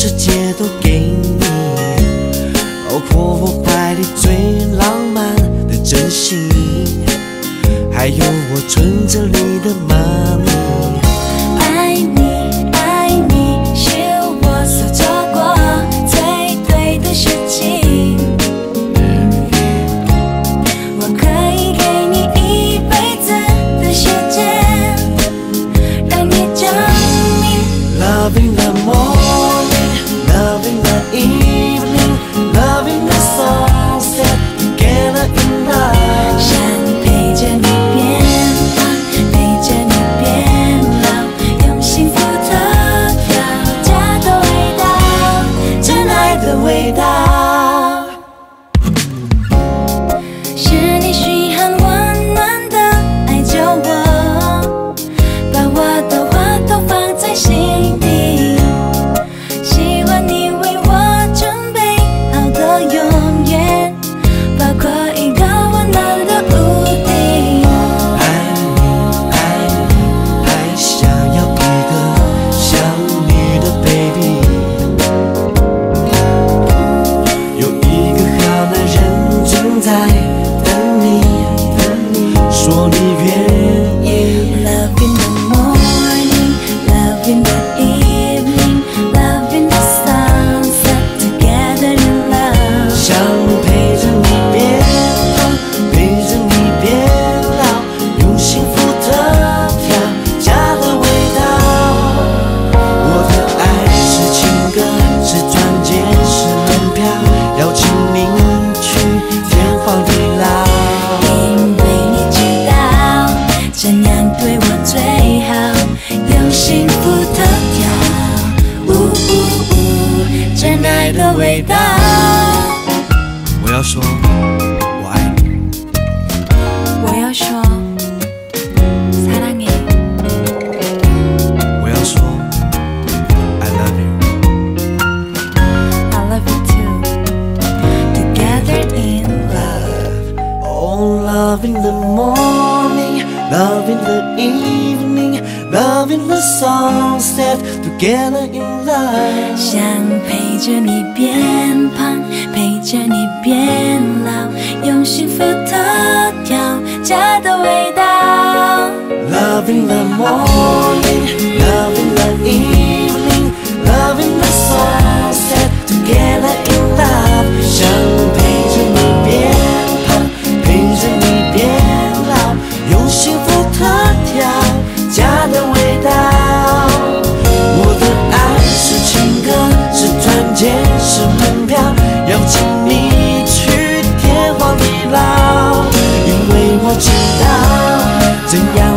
世界都给你，包括我怀里最浪漫的真心，还有我存着你的妈咪。 爱你，爱你，是我所做过最对的事情。我可以给你一辈子的时间，让你证明。 Love in the morning, love in the evening, love in the sunset, together in love。 想陪着你变胖，陪着你变老，用幸福的调家的味道，真爱的味道。是你嘘寒问暖的爱着我，把我的话都放在心底，希望你为我准备好的永远，包括一个温暖的屋顶。 爱你，爱你，还想要一个像你的 baby， 有一个好男人正在等你，说你愿意。 Love in the morning, love in the evening, love in the sunset, together in love。 想陪着你变胖，陪着你变老，用幸福的调家的味道。我的爱是情歌，是钻戒，是门票，邀请你去天荒地老。 因为你知道，这样对我最好，用幸福的调，真爱的味道。 我要说，我爱你。 我要说，사랑해。 我要说 I love you。 I love you too. Together in love. Oh, love in the morning, love in the evening, love in the sunset, together in love。 想陪着你变胖，陪着你变老，用幸福的调家的味道。 Love in the morning, love in the evening, love in the sunset, together in love。 想陪着你变胖，陪着你变老，用幸福的调家的味道。我的爱是情歌，是钻戒，是门票，邀请你去天荒地老。因为我知道，怎样